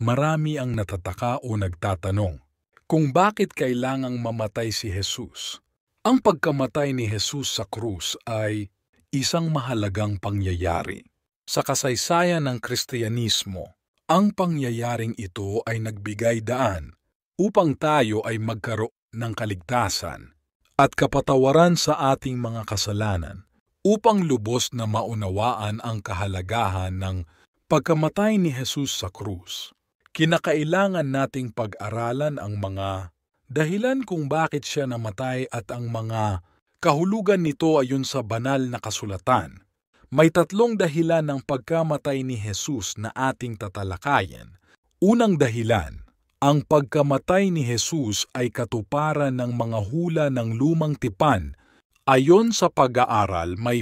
Marami ang natataka o nagtatanong kung bakit kailangang mamatay si Jesus. Ang pagkamatay ni Jesus sa krus ay isang mahalagang pangyayari. Sa kasaysayan ng Kristyanismo, ang pangyayaring ito ay nagbigay daan upang tayo ay magkaroon ng kaligtasan at kapatawaran sa ating mga kasalanan, upang lubos na maunawaan ang kahalagahan ng pagkamatay ni Jesus sa krus. Kinakailangan nating pag-aralan ang mga dahilan kung bakit siya namatay at ang mga kahulugan nito ayon sa banal na kasulatan. May tatlong dahilan ng pagkamatay ni Jesus na ating tatalakayin. Unang dahilan, ang pagkamatay ni Jesus ay katuparan ng mga hula ng lumang tipan. Ayon sa pag-aaral, may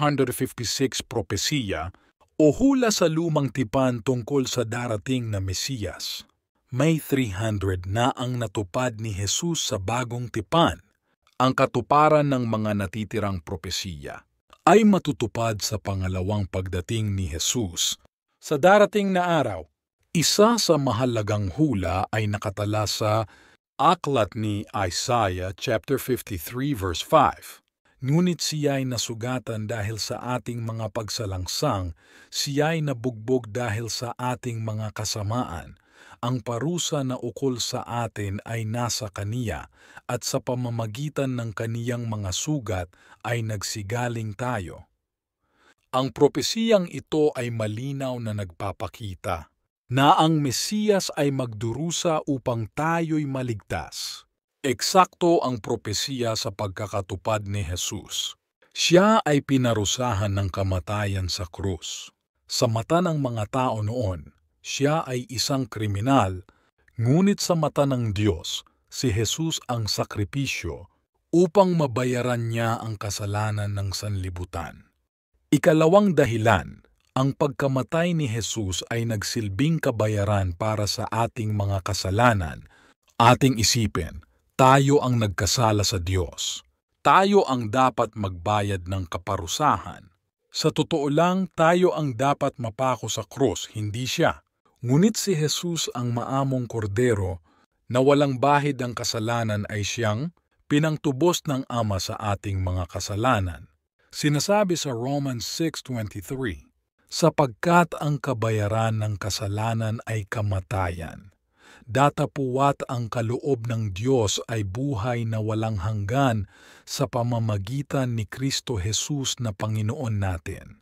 456 propesiya o hula sa lumang tipan tungkol sa darating na Mesiyas. May 300 na ang natupad ni Jesus sa bagong tipan. Ang katuparan ng mga natitirang propesiya ay matutupad sa pangalawang pagdating ni Jesus. Sa darating na araw, isa sa mahalagang hula ay nakatala sa aklat ni Isaiah chapter 53 verse 5. Ngunit siya'y nasugatan dahil sa ating mga pagsalangsang, siya'y nabugbog dahil sa ating mga kasamaan. Ang parusa na ukol sa atin ay nasa kaniya, at sa pamamagitan ng kaniyang mga sugat ay nagsigaling tayo. Ang propesiyang ito ay malinaw na nagpapakita na ang Mesiyas ay magdurusa upang tayo'y maligtas. Eksakto ang propesiya sa pagkakatupad ni Jesus. Siya ay pinarusahan ng kamatayan sa krus. Sa mata ng mga tao noon, siya ay isang kriminal, ngunit sa mata ng Diyos, si Jesus ang sakripisyo upang mabayaran niya ang kasalanan ng sanlibutan. Ikalawang dahilan, ang pagkamatay ni Jesus ay nagsilbing kabayaran para sa ating mga kasalanan. Ating isipin, tayo ang nagkasala sa Diyos. Tayo ang dapat magbayad ng kaparusahan. Sa totoo lang, tayo ang dapat mapako sa krus, hindi siya. Ngunit si Jesus ang maamong kordero na walang bahid ang kasalanan ay siyang pinangtubos ng Ama sa ating mga kasalanan. Sinasabi sa Romans 6:23, sapagkat ang kabayaran ng kasalanan ay kamatayan. Datapuwat ang kaloob ng Diyos ay buhay na walang hanggan sa pamamagitan ni Kristo Jesus na Panginoon natin.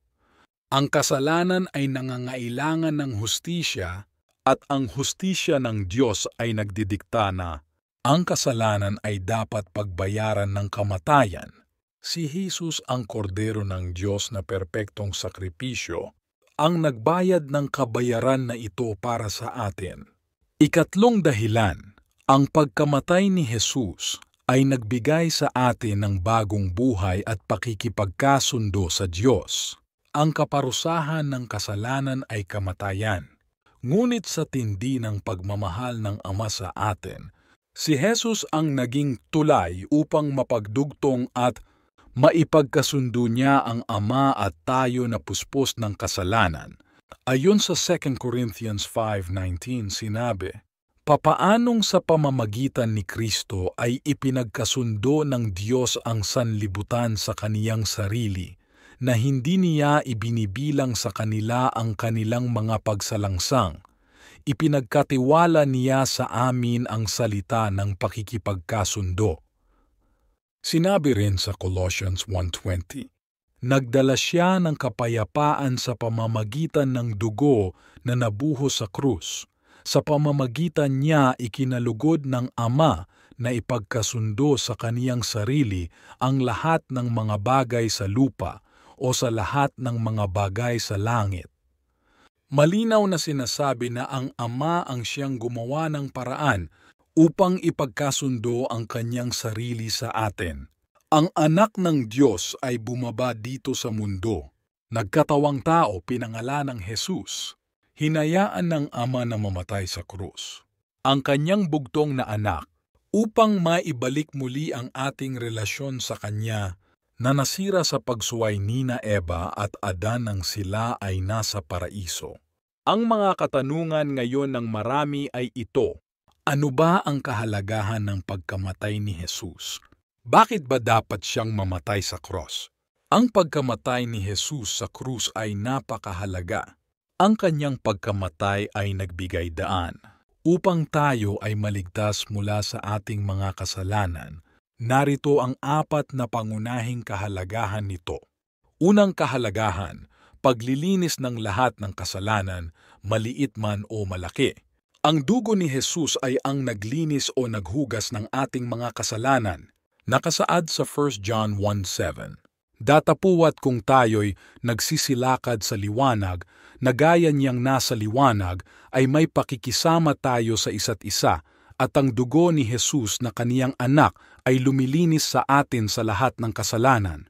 Ang kasalanan ay nangangailangan ng hustisya at ang hustisya ng Diyos ay nagdidikta na ang kasalanan ay dapat pagbayaran ng kamatayan. Si Jesus ang kordero ng Diyos na perpektong sakripisyo ang nagbayad ng kabayaran na ito para sa atin. Ikatlong dahilan, ang pagkamatay ni Jesus ay nagbigay sa atin ng bagong buhay at pakikipagkasundo sa Diyos. Ang kaparusahan ng kasalanan ay kamatayan. Ngunit sa tindi ng pagmamahal ng Ama sa atin, si Jesus ang naging tulay upang mapagdugtong at maipagkasundo niya ang Ama at tayo na puspos ng kasalanan. Ayon sa 2 Corinthians 5:19 sinabi, papaanong sa pamamagitan ni Kristo ay ipinagkasundo ng Diyos ang sanlibutan sa kaniyang sarili, na hindi niya ibinibilang sa kanila ang kanilang mga pagsalangsang. Ipinagkatiwala niya sa amin ang salita ng pakikipagkasundo. Sinabi rin sa Colossians 1:20, nagdala siya ng kapayapaan sa pamamagitan ng dugo na nabuhos sa krus. Sa pamamagitan niya ikinalugod ng Ama na ipagkasundo sa kaniyang sarili ang lahat ng mga bagay sa lupa o sa lahat ng mga bagay sa langit. Malinaw na sinasabi na ang Ama ang siyang gumawa ng paraan upang ipagkasundo ang kanyang sarili sa atin. Ang anak ng Diyos ay bumaba dito sa mundo. Nagkatawang tao, pinangalan ng Jesus. Hinayaan ng Ama na mamatay sa krus. Ang kanyang bugtong na anak upang maibalik muli ang ating relasyon sa Kanya na nasira sa pagsuway nina Eva at Adan nang sila ay nasa paraiso. Ang mga katanungan ngayon ng marami ay ito. Ano ba ang kahalagahan ng pagkamatay ni Jesus? Bakit ba dapat siyang mamatay sa krus? Ang pagkamatay ni Jesus sa krus ay napakahalaga. Ang kanyang pagkamatay ay nagbigay daan upang tayo ay maligtas mula sa ating mga kasalanan. Narito ang 4 na pangunahing kahalagahan nito. Unang kahalagahan, paglilinis ng lahat ng kasalanan, maliit man o malaki. Ang dugo ni Jesus ay ang naglinis o naghugas ng ating mga kasalanan. Nakasaad sa 1 John 1:7. Datapuwat kung tayo'y nagsisilakad sa liwanag, na gaya niyang nasa liwanag, ay may pakikisama tayo sa isa't isa, at ang dugo ni Jesus na kaniyang anak ay lumilinis sa atin sa lahat ng kasalanan.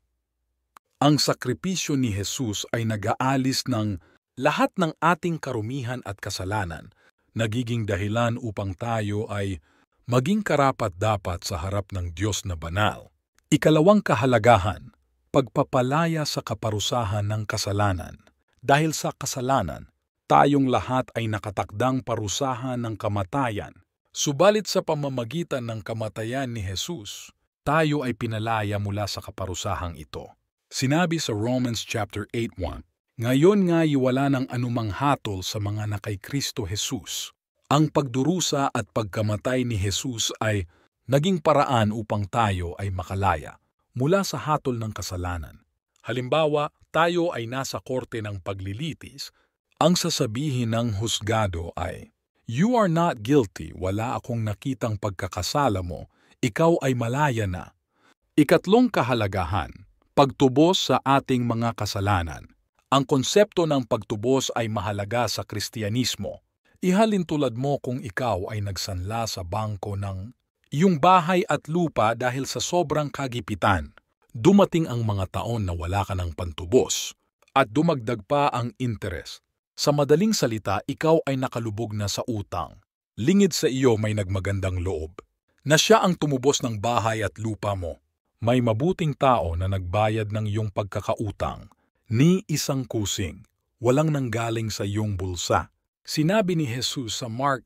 Ang sakripisyo ni Jesus ay nag-aalis ng lahat ng ating karumihan at kasalanan, nagiging dahilan upang tayo ay maging karapat-dapat sa harap ng Diyos na banal. Ikalawang kahalagahan, pagpapalaya sa kaparusahan ng kasalanan. Dahil sa kasalanan, tayong lahat ay nakatakdang parusahan ng kamatayan. Subalit sa pamamagitan ng kamatayan ni Jesus, tayo ay pinalaya mula sa kaparusahang ito. Sinabi sa Romans chapter 8:1, ngayon nga wala ng anumang hatol sa mga na kay Kristo Jesus. Ang pagdurusa at pagkamatay ni Jesus ay naging paraan upang tayo ay makalaya mula sa hatol ng kasalanan. Halimbawa, tayo ay nasa korte ng paglilitis, ang sasabihin ng husgado ay, "You are not guilty, wala akong nakitang pagkakasala mo, ikaw ay malaya na." Ikatlong kahalagahan, pagtubos sa ating mga kasalanan. Ang konsepto ng pagtubos ay mahalaga sa Kristyanismo. Ihalin tulad mo kung ikaw ay nagsanla sa bangko ng iyong bahay at lupa dahil sa sobrang kagipitan. Dumating ang mga taon na wala ka ng pantubos at dumagdag pa ang interes. Sa madaling salita, ikaw ay nakalubog na sa utang. Lingid sa iyo may nagmagandang loob na siya ang tumubos ng bahay at lupa mo. May mabuting tao na nagbayad ng iyong pagkakautang ni isang kusing, walang nanggaling sa iyong bulsa. Sinabi ni Jesus sa Mark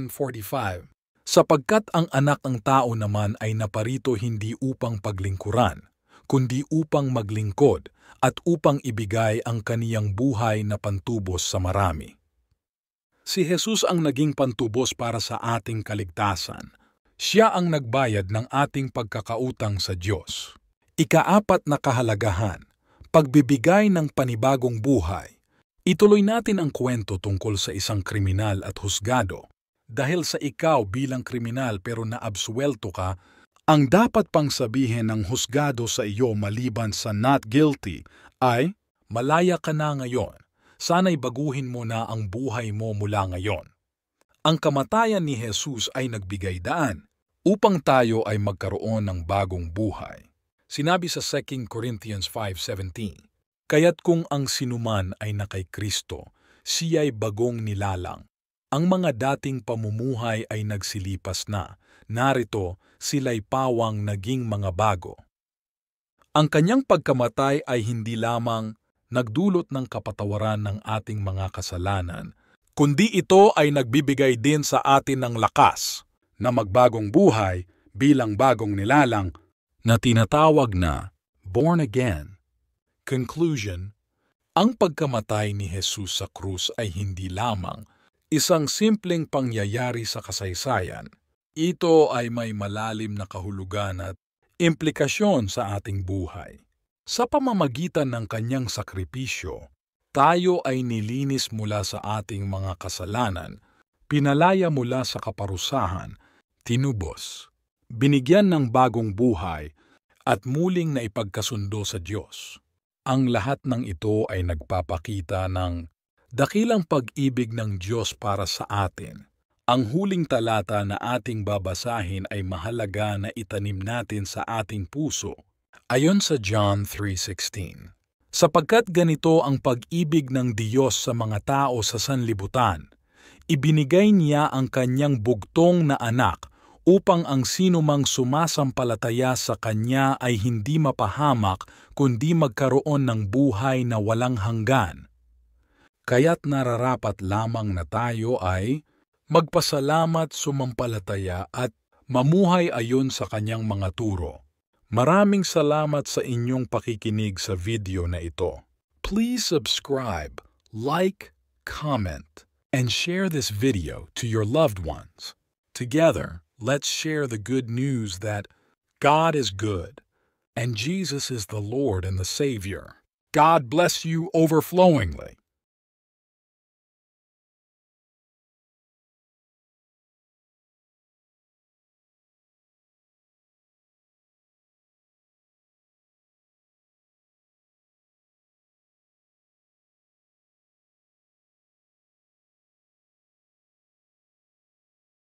10:45, sapagkat ang anak ng tao naman ay naparito hindi upang paglingkuran, kundi upang maglingkod at upang ibigay ang kaniyang buhay na pantubos sa marami. Si Jesus ang naging pantubos para sa ating kaligtasan. Siya ang nagbayad ng ating pagkakautang sa Diyos. Ika-4 na kahalagahan, pagbibigay ng panibagong buhay. Ituloy natin ang kwento tungkol sa isang kriminal at husgado. Dahil sa ikaw bilang kriminal pero naabsuelto ka, ang dapat pang sabihin ng husgado sa iyo maliban sa not guilty ay, malaya ka na ngayon. Sana'y baguhin mo na ang buhay mo mula ngayon. Ang kamatayan ni Jesus ay nagbigay daan upang tayo ay magkaroon ng bagong buhay. Sinabi sa 2 Corinthians 5:17, kaya't kung ang sinuman ay na kay Kristo, siya'y bagong nilalang. Ang mga dating pamumuhay ay nagsilipas na. Narito, sila'y pawang naging mga bago. Ang kanyang pagkamatay ay hindi lamang nagdulot ng kapatawaran ng ating mga kasalanan, kundi ito ay nagbibigay din sa atin ng lakas na magbagong buhay bilang bagong nilalang na tinatawag na born again. Conclusion, ang pagkamatay ni Jesus sa krus ay hindi lamang isang simpleng pangyayari sa kasaysayan. Ito ay may malalim na kahulugan at implikasyon sa ating buhay. Sa pamamagitan ng kanyang sakripisyo, tayo ay nilinis mula sa ating mga kasalanan, pinalaya mula sa kaparusahan, tinubos, binigyan ng bagong buhay, at muling naipagkasundo sa Diyos. Ang lahat ng ito ay nagpapakita ng dakilang pag-ibig ng Diyos para sa atin. Ang huling talata na ating babasahin ay mahalaga na itanim natin sa ating puso. Ayon sa John 3:16, sapagkat ganito ang pag-ibig ng Diyos sa mga tao sa sanlibutan, ibinigay niya ang kanyang bugtong na anak upang ang sinumang sumasampalataya sa kanya ay hindi mapahamak kundi magkaroon ng buhay na walang hanggan. Kaya't nararapat lamang na tayo ay magpasalamat, sumampalataya at mamuhay ayon sa kanyang mga turo. Maraming salamat sa inyong pakikinig sa video na ito. Please subscribe, like, comment, and share this video to your loved ones. Together, let's share the good news that God is good and Jesus is the Lord and the Savior. God bless you overflowingly.